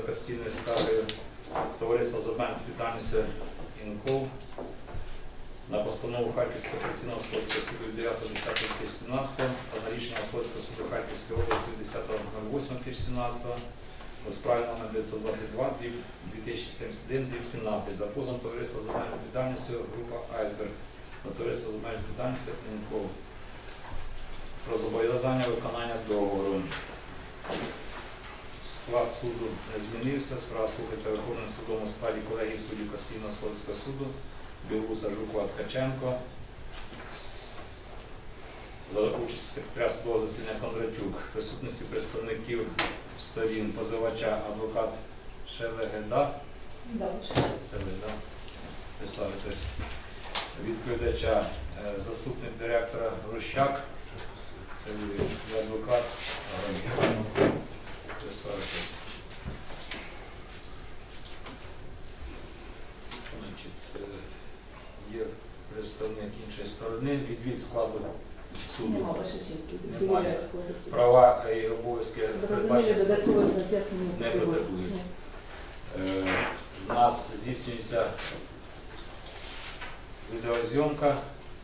касаційною скаргою товариства з обмеженою відповідальністю «Інкол» на постанову Харківського апеляційного господарського суду від 9.10.2017 та на рішення Господарського суду Харківської області від 10.08.2017 у справі номер 922/2071/17 за позовом товариства з обмеженою відповідальністю група «Айсберг» на товариство з обмеженою відповідальністю «Інкол» про зобов'язання виконання договору. Склад суду не змінився. Справа слухається Верховним судом у складі колегії суддів Касаційного господарського суду Білоуса, Жукова, Ткаченко. За участю секретаря судового засідання Кондратюк, присутності представників сторін позивача адвокат Шелегеда. Це ви, так? Присаджуйтесь. Відповідача заступник директора Грущак. Це ви, адвокат. Присаджуйтесь. Є представник іншої сторони, відвід складу суду. Немає. Права і обов'язки не потребують. У нас здійснюється відеозйомка.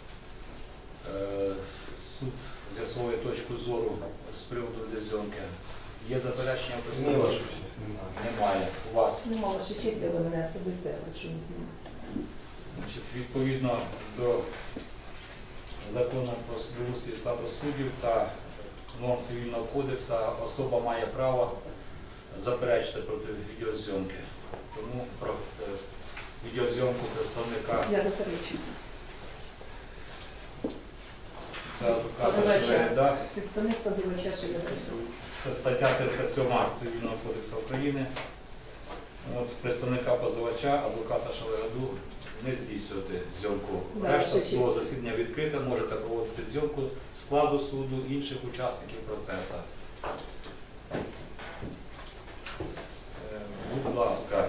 Суд з'ясовує точку зору з приводу відеозйомки. Є заперечення у представників? Немає. У вас? Немає, що честь для мене особисто, якщо не знімаю. Відповідно до закону про судоустрій і статус суддів та норм Цивільного кодексу особа має право заперечити проти відеозйомки. Тому про відеозйомку представника... Я заперечую. Це адвокат Шелегеда. Представник позивача Шелегеда. Це стаття 307 Цивільного кодексу України. От представника позивача, адвоката Шелегеду, не здійснювати зйомку. Решта судового засідання відкрита, можете проводити зйомку складу суду, інших учасників процесу. Будь ласка,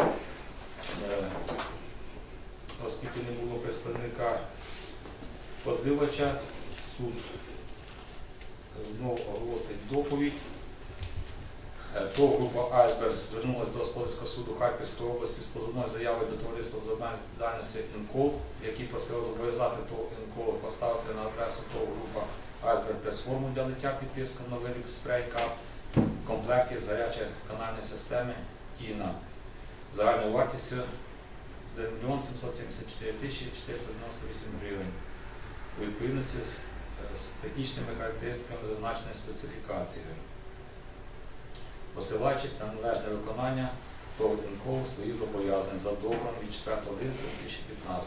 оскільки не було представника позивача, суд знову оголосить доповідь. ТОВ група «Айсберг» звернулася до Господарського суду Харківської області з позовною заявою до товариства з обмеженою відповідальністю «Інкол», які просили зобов'язати ТОВ «Інкол» поставити на адресу ТОВ група «Айсберг» прес-форму для лиття підписком на вилік спрей КАП в комплекті з гарячої канальної системи «Тіна» загальною вартістю 1 774 498 гривень у відповідності з технічними характеристиками зазначеної специфікації, посилаючись на належне виконання ТОВ «Інкол» своїх зобов'язань за договором від 4.11.2015.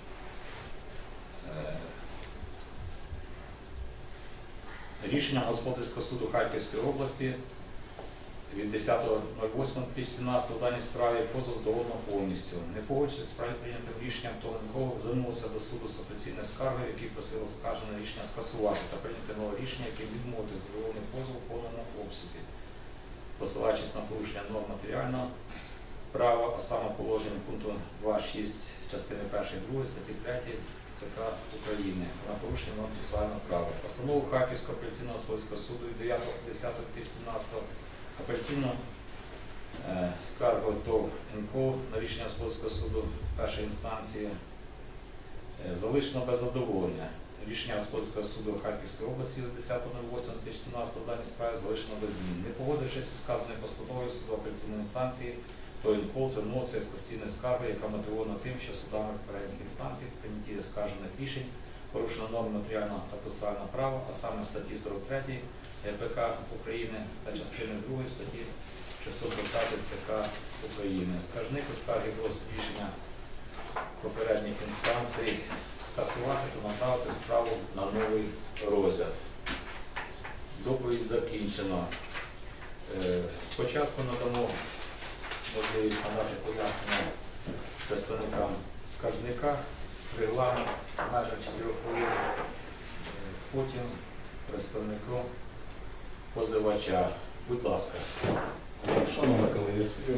Рішенням Господарського суду Харківської області від 10.08.2017 у даній справі позов здоволено повністю. Не погоджуючись з прийнятим рішенням ТОВ «Інкол», звернулося до суду з апеляційною скаргою, який просив оскаржене рішення скасувати та прийняти нове рішення, яке відмовити задоволений позов у повному обсязі, посилаючись на порушення норм матеріального права, а саме положення пункту 2.6 частини 1-2 статті 3 ЦК України на порушення норм процесуального права. Постанову Харківського апеляційного господарського суду від 9.10.2017 апеляційну скаргу ТОВ «Інкол» на рішення господарського суду першої інстанції залишено без задоволення. Рішення Господарського суду Харківської області від 10.08.2017 в даній справі залишено без змін. Не погодившись із сказаною постановою суду апеляційної інстанції, ТОВ «Інкол» звернувся з касаційною скаргою, яка мотивована тим, що судами попередніх інстанцій в прийнятті оскаржених рішень порушено норми матеріального та процесуального права, а саме статті 43 ЕПК України та частини 2 статті 620 ЦК України. Скаржник у скаргі просить рішення попередніх інстанцій скасувати та направити справу на новий розгляд. Доповідь закінчено. Спочатку надамо можливість надати пояснення представникам скаржника, регламент в межах 4 хвилин, потім представнику позивача. Будь ласка. Шановні колеги судді,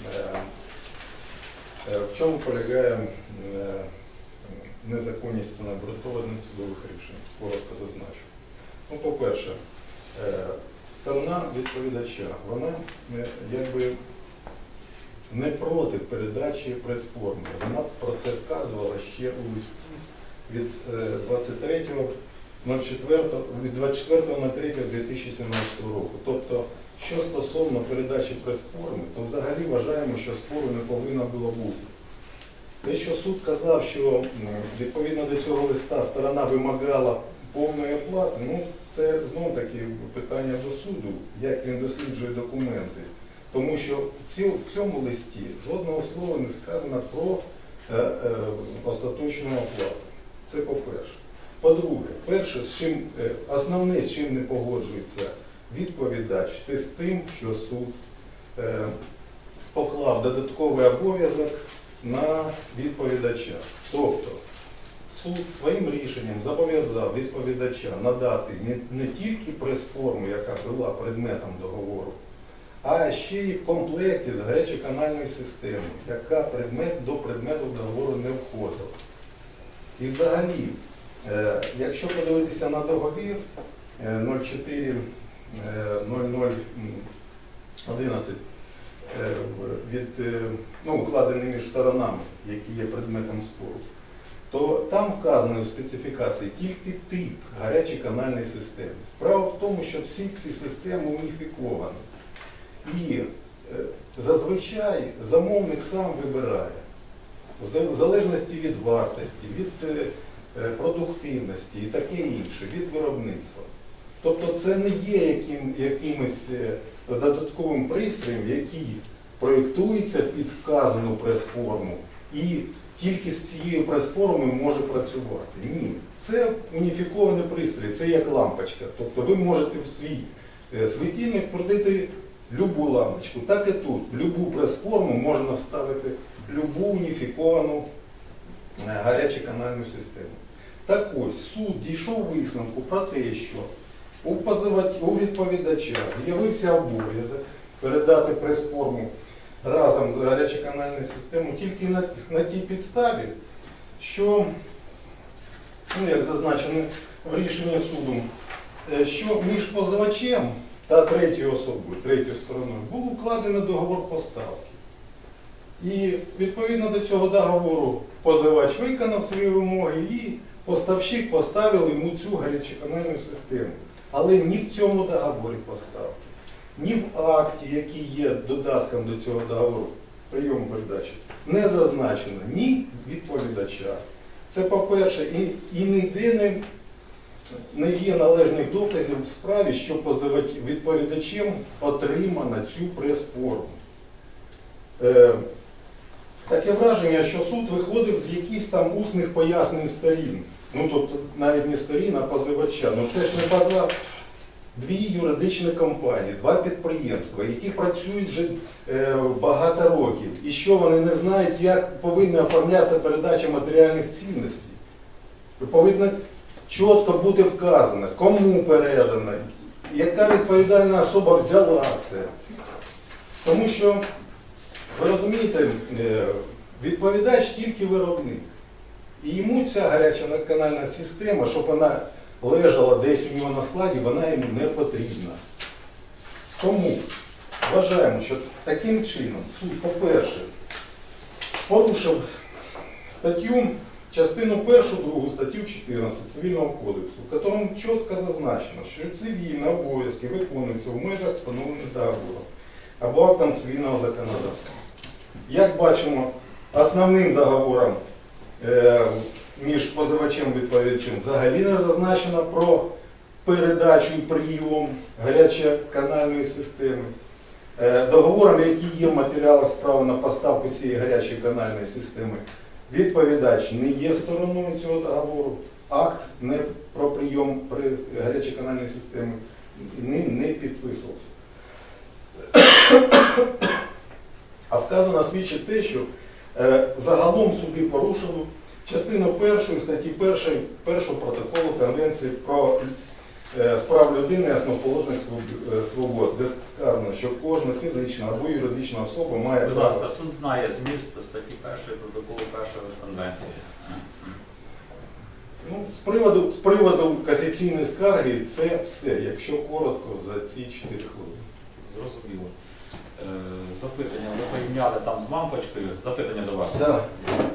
в чому полягає незаконність та необґрунтованість судових рішень? Коротко зазначу. Ну, по-перше, сторона відповідача, вона якби не проти передачі прес-форми. Вона про це вказувала ще у листі від 24.03.2017 року. Тобто, що стосовно передачі прес-форми, то взагалі вважаємо, що спору не повинно було бути. Те, що суд казав, що відповідно до цього листа сторона вимагала повної оплати, це знов-таки питання до суду, як він досліджує документи. Тому що в цьому листі жодного слова не сказано про остаточну оплату. Це по-перше. По-друге, основне, з чим не погоджується відповідач, це з тим, що суд поклав додатковий обов'язок на відповідача. Тобто суд своїм рішенням зобов'язав відповідача надати не тільки прес-форму, яка була предметом договору, а ще й в комплекті з гарячоканальною системою, яка до предмету договору не входила. І взагалі, якщо подивитися на договір 04.00.11, укладений між сторонами, які є предметом спору, то там вказано у специфікації тільки тип гарячоканальної системи. Справа в тому, що всі ці системи уніфіковані. І зазвичай замовник сам вибирає, в залежності від вартості, від продуктивності і таке інше, від виробництва. Тобто це не є якимось додатковим пристроєм, який проєктується під вказану прес-форму і тільки з цією прес-формою може працювати. Ні. Це уніфікований пристрій, це як лампочка. Тобто ви можете в свій світильник крутити любу лампочку. Так і тут. В любу прес-форму можна вставити любу уніфіковану гарячоканальну систему. Так ось, суд дійшов висновку про те, що у відповідача з'явився обов'язок передати прес-форму разом з гарячоканальною системою тільки на тій підставі, що, як зазначено в рішенні суду, що між позивачем та третьою особою, третьою стороною, був укладено договор поставки. І відповідно до цього договору позивач виконав свої вимоги і поставщик поставив йому цю гарячоканальну систему. Але ні в цьому договорі поставки, ні в акті, який є додатком до цього договору прийому передачі, не зазначено ні відповідача. Це по-перше, і ніде не є належних доказів в справі, що відповідачем отримано цю прес-форму. Таке враження, що суд виходив з якихось там усних пояснень сторін. Тобто навіть не сторін, а позивача. Це ж не базар. Дві юридичні компанії, два підприємства, які працюють вже багато років. І що вони не знають, як повинна оформлятися передача матеріальних цінностей. Повинно чітко бути вказано, кому передано, яка відповідальна особа взяла це. Тому що, ви розумієте, відповідач тільки виробник. І йому ця гарячоканальна система, щоб вона лежала десь у нього на складі, вона йому не потрібна. Тому вважаємо, що таким чином суд, по-перше, порушив частину 1-2 статтю 14 Цивільного кодексу, в якому чітко зазначено, що цивільні обов'язки виконуються в межах встановлених договором або актом цивільного законодавства. Як бачимо, основним договором між позивачем і відповідачем взагалі не зазначено про передачу і прийом гарячоканальної системи. Договором, який є в матеріалах справи на поставку цієї гарячоканальної системи, відповідач не є стороною цього договору, акт не про прийом гарячоканальної системи ним не підписувався. А вказано свідчить те, що загалом суди порушили частину 1 статті 1 протоколу Конвенції про справ людини і основоположних свобод, де сказано, що кожна фізична або юридична особа має Будь право... ласка, суд знає зміст статті 1 протоколу 1 конвенції. З приводу касаційної скарги це все, якщо коротко, за ці 4 хвилини. Зрозуміло. Запитання, ви порівняли там з лампочкою, запитання до вас. Да.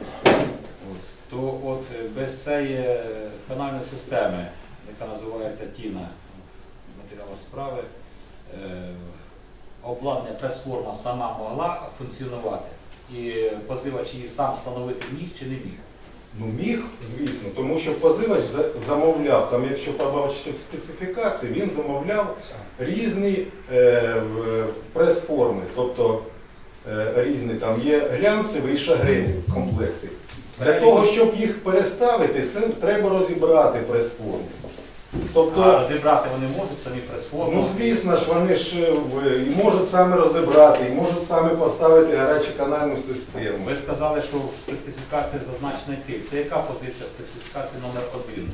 То от без цієї канальної системи, яка називається ТІНа, матеріали справи, обладнання прес-форма сама могла функціонувати, і позивач її сам встановити міг чи не міг? Ну міг, звісно, тому що позивач замовляв, там, якщо побачити в специфікації, він замовляв різні прес-форми, тобто різні, там є глянцеві і шагрені комплекти. Для того, щоб їх переставити, це треба розібрати прес-форму. Тобто, А розібрати вони можуть самі прес-форму? ну звісно ж, вони ж і можуть самі розібрати, і можуть самі поставити гарячоканальну систему. Ви сказали, що в специфікації зазначений тип. Це яка позиція специфікації номер 1?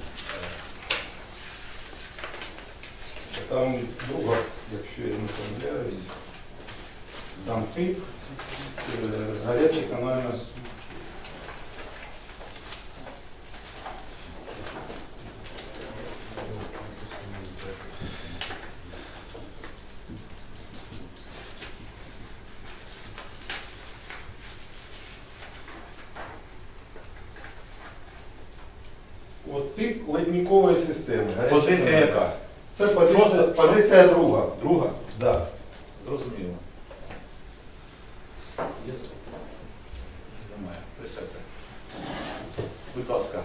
Там друга, якщо я не помиляюсь, там тип гарячоканальна. От тип ледникової системи. Позиція яка? Це позиція друга. Друга? Да. Зрозуміло. Є немає. Присядьте. Будь ласка.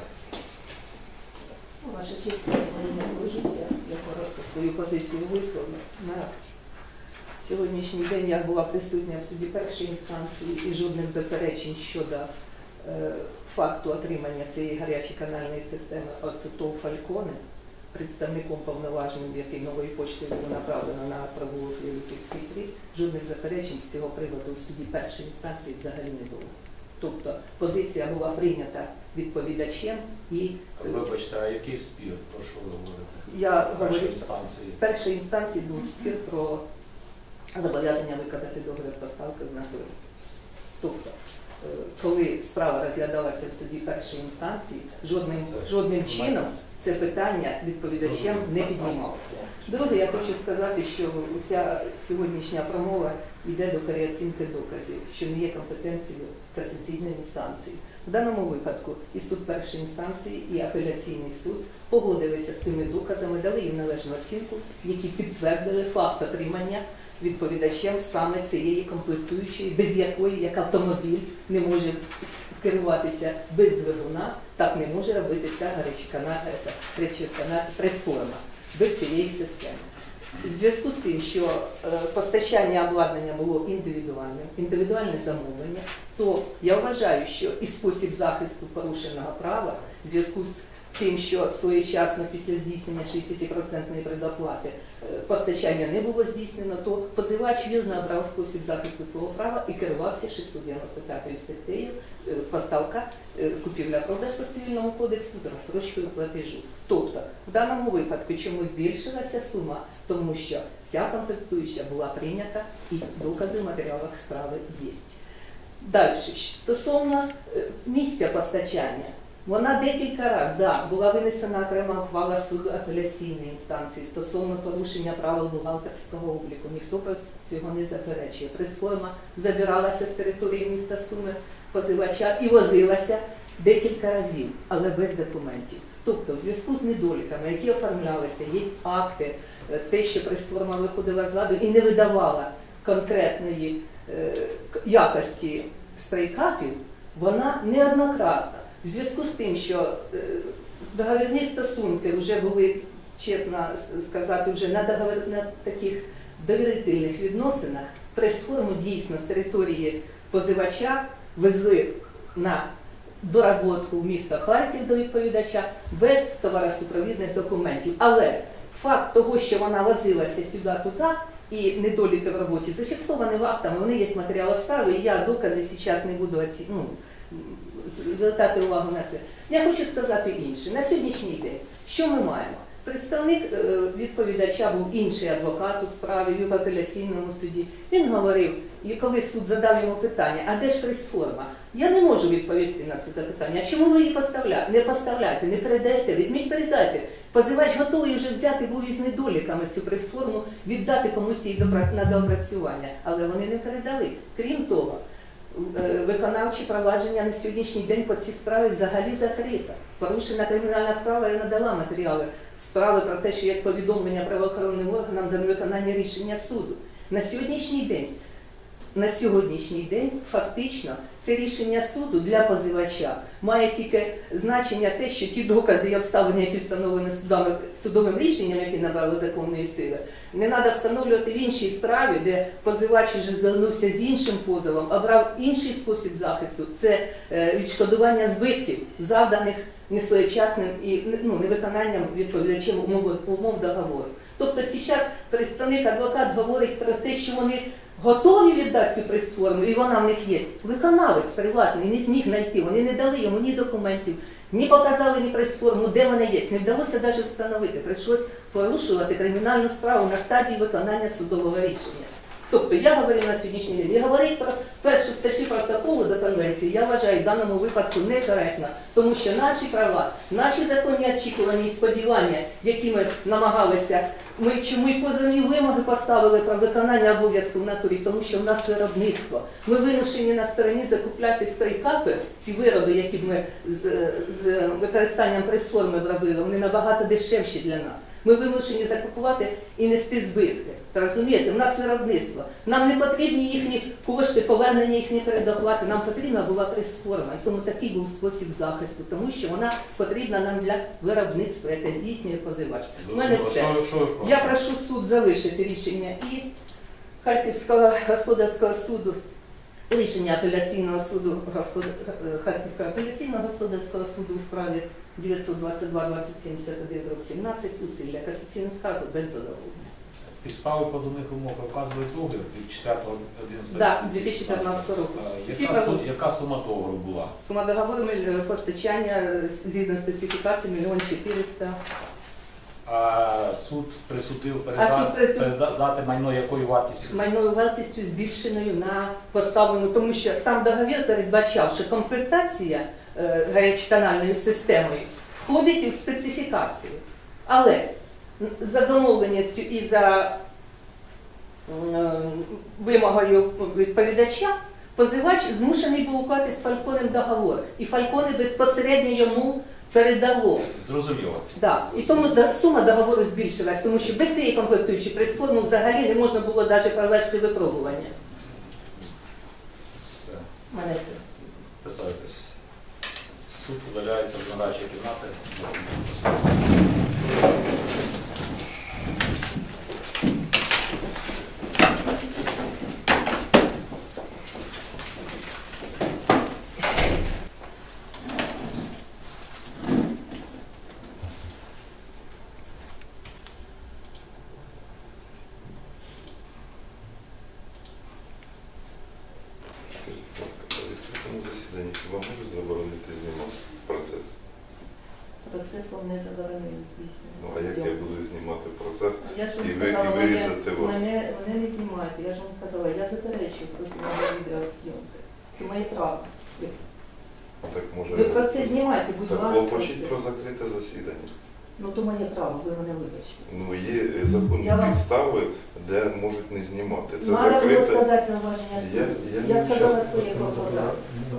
Ваша честь, я не можуся, я коротко свою позицію висловлю. На сьогоднішній день я була присутня в суді першої інстанції і жодних заперечень щодо факту отримання цієї гарячоканальної системи від ТОВ «Фальконе», представником повноваженим, який новою поштою було направлено на провулок Лівиківський 3, жодних заперечень з цього приводу в суді першої інстанції взагалі не було. Тобто позиція була прийнята відповідачем і... Вибачте, а який спір? Про що ви говорите? Я В говорю, першій інстанції. в першій інстанції був спір про зобов'язання виконати договір поставки в натурі. Тобто, коли справа розглядалася в суді першої інстанції, жодним чином це питання відповідачем не піднімалося. Друге, я хочу сказати, що уся сьогоднішня промова йде до переоцінки доказів, що не є компетенцією касаційної інстанції. В даному випадку і суд першої інстанції, і апеляційний суд погодилися з тими доказами, дали їм належну оцінку, які підтвердили факт отримання відповідачем саме цієї комплектуючої, без якої, як автомобіль, не може керуватися без двигуна, так не може робити ця гарячоканальна прес-форма без цієї системи. В зв'язку з тим, що постачання обладнання було індивідуальне замовлення, то я вважаю, що і спосіб захисту порушеного права в зв'язку з тим, що своєчасно після здійснення 60% предоплати постачання не було здійснено, то позивач вірно обрав спосіб захисту свого права і керувався 695 статтею поставка купівля-продаж по цивільному кодексу з розстрочкою платежу. Тобто, в даному випадку чому збільшилася сума? Тому що ця комплектуюча була прийнята і докази в матеріалах справи є. Далі, стосовно місця постачання. Вона декілька разів, була винесена окрема ухвала суду апеляційної інстанції стосовно порушення правил бухгалтерського обліку. Ніхто цього не заперечує. Прес-форма забиралася з території міста Суми позивача і возилася декілька разів, але без документів. Тобто, в зв'язку з недоліками, які оформлялися, є акти, те, що прес-форма виходила з ладу і не видавала конкретної якості стрейкапів, вона неоднократно. В зв'язку з тим, що договірні стосунки вже були, чесно сказати, вже на таких довірительних відносинах, прес-форму дійсно з території позивача везли на доработку в місто Харків до відповідача без товаросупровідних документів. Але факт того, що вона возилася сюди-туди, і недоліки в роботі зафіксовані актами, вони є в матеріалах справи, і я докази зараз не буду звертати увагу на це. Я хочу сказати інше. На сьогоднішній день, що ми маємо? Представник відповідача був інший адвокат у справі в апеляційному суді. Він говорив, і коли суд задав йому питання, а де ж прес-форма? Я не можу відповісти на це запитання. А чому ви її не поставляєте, не передаєте? Візьміть, передайте. Позивач готовий вже взяти був із недоліками цю прес-форму, віддати комусь її на доопрацювання, але вони не передали. Крім того, виконавчі провадження на сьогоднішній день по цій справі взагалі закрита. Порушена кримінальна справа, я надала матеріали справи про те, що є повідомлення правоохоронним органам за невиконання рішення суду. На сьогоднішній день фактично це рішення суду для позивача має тільки значення те, що ті докази і обставини, які встановлені судовим рішенням, які набрали законної сили, не треба встановлювати в іншій справі, де позивач вже звернувся з іншим позовом, обрав інший спосіб захисту – це відшкодування збитків, завданих несвоєчасним і невиконанням відповідачем умов договору. Тобто зараз представник-адвокат говорить про те, що вони готові віддати цю прес-форму, і вона в них є. Виконавець приватний не зміг знайти, вони не дали йому ні документів, ні показали ні прес-форму, де вона є. Не вдалося навіть встановити. Прийшлось порушувати кримінальну справу на стадії виконання судового рішення. Тобто я говорю на сьогоднішній день, і говорити про першу статтю протоколу до конвенції, я вважаю в даному випадку некоректно, тому що наші права, наші законні очікування і сподівання, які ми намагалися, чому і позовні вимоги поставили про виконання обов'язку в натурі, тому що в нас виробництво. Ми вимушені на стороні закупляти стрейкапи, ці вироби, які б ми з використанням прес-форми робили, вони набагато дешевші для нас. Ми вимушені закупувати і нести збитки. Розумієте, в нас виробництво. Нам не потрібні їхні кошти, повернення їхньої передоплати, нам потрібна була прес-форма. І тому такий був спосіб захисту, тому що вона потрібна нам для виробництва, яке здійснює позивач. У мене все. Я прошу суд залишити рішення і Харківського господарського суду, рішення апеляційного суду, Харківського апеляційного господарського суду у справі 922-2071-17 усилля касаційну скаргу без задоволення. Підстави позовних вимог вказує договір від 4.11. Так, 2015 року. Яка сума договору була? Сума договору постачання згідно специфікації 1 400 000. А суд присудив передати майно якою вартістю? Майною вартістю збільшеною на поставлену, тому що сам договір передбачав, що комплектація гарячоканальною системою входить у специфікацію. Але за домовленістю і за вимогою відповідача позивач змушений був укласти з Фальконем договор. І Фальконе безпосередньо йому передало. Зрозуміло. Да. І тому сума договору збільшилась, тому що без цієї комплектуючої прес-форми взагалі не можна було навіть провести випробування. Все. У мене все. Писайтесь. Суд удаляється в нарадчій кімнати. Скажіть, будь ласка, при відкритому засіданні хіба можуть заборонити знімати процес? Процесом не заборонено здійснено. Ну, а як я буду знімати процес Я ж вам і сказала, вирізати вас? мене не знімають. Я ж вам сказала, я заперечую проти відеозйомки. Це моє право. Так може... Ви про це знімайте, будь Так ласка. клопочіть про закрите засідання. Ну то моє право, ви мене вибачте. Ну, є законні Я вам- підстави, де можуть не знімати. Це Мало було закрите. сказати зауваження суду. Я Я не сказала щас- своє право.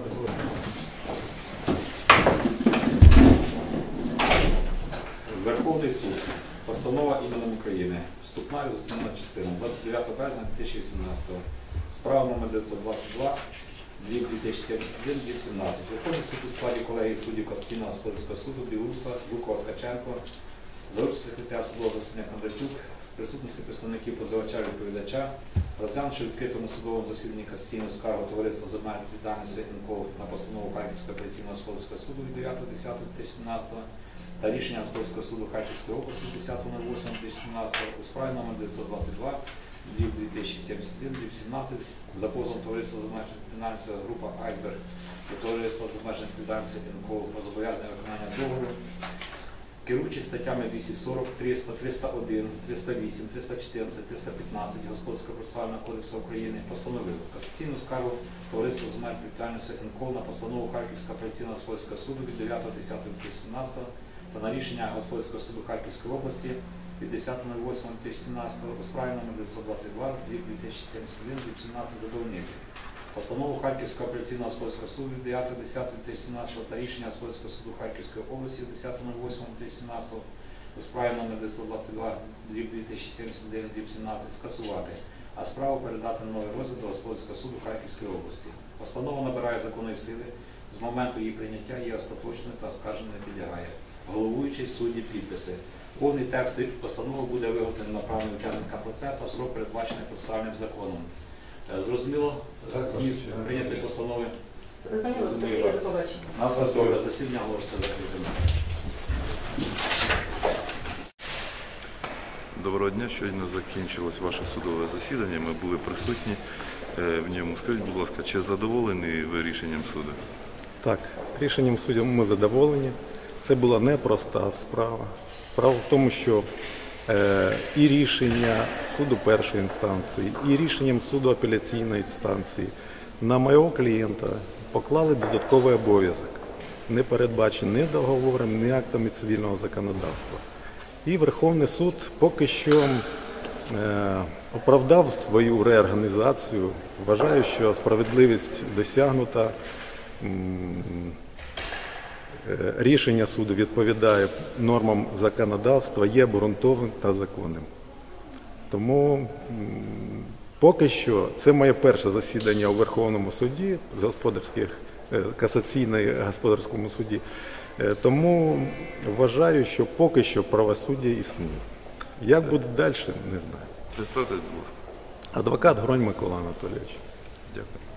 Верховний суд. Постанова іменем України. Вступна результативна частина. 29 березня 2018. Справа номер 922. 2071, 2017. Верховний суд у складі колегії суддів Касаційного господарського суду Білуса, Жукова, Ткаченко, за участю секретаря судового засідання Кондратюк, в присутності представників позивача і відповідача, розглянувши в відкритому судовому засіданні Касаційної скарги товариства з обмеженою відповідальністю НКО на постанову Харківського апеляційного господарського суду від 9.10.2017 та рішення господарського суду Харківської області від 10.08.2017 у справі номер 922 2071 2017 за позовом товариства з обмеженою відповідальністю група Айсберг до товариства з обмеженою відповідальністю НКО про зобов'язання виконання договору, керуючись статтями 240, 300, 301, 308, 314, 315 Господарського процесуального кодексу України постановив касаційну скаргу товариства з обмеженою відповідальністю НКО на постанову Харківського апеляційного господарського суду від 9.10.2017 та на рішення Господарського суду Харківської області від 10.08.2017 у справі номер 922 2071 17 задовольнити. Постанову Харківського апеляційного господарського суду від 9.10.2017 та рішення Господарського суду Харківської області від 10.08.2017 у справі номер 922 2079 17 скасувати, а справу передати на новий розгляд до Господарського суду Харківської області. Постанова набирає законної сили, з моменту її прийняття є остаточною та оскарженню не підлягає. Головуючий, судді, підписи. Повний текст постанови буде виготовлений направлений учасникам процесу в срок, передбачений процесуальним законом. Зрозуміло? Зміст прийняти постанови? Зрозуміло, спасибо, до побачення. На все засідання оголошується закритим. Доброго дня. Щойно закінчилось ваше судове засідання. Ми були присутні в ньому. Скажіть, будь ласка, чи задоволені ви рішенням суду? Так, рішенням суду ми задоволені. Це була непроста справа. Справа в тому, що і рішення суду першої інстанції, і рішенням суду апеляційної інстанції на мого клієнта поклали додатковий обов'язок, не передбачений ні договором, ні актами цивільного законодавства. І Верховний суд поки що оправдав свою реорганізацію. Вважаю, що справедливість досягнута. Рішення суду відповідає нормам законодавства, є обґрунтованим та законним. Тому поки що це моє перше засідання у Верховному суді, касаційному господарському суді. Тому вважаю, що поки що правосуддя існує. Як буде далі, не знаю. Представте, будь ласка. Адвокат Гронь Микола Анатолійович. Дякую.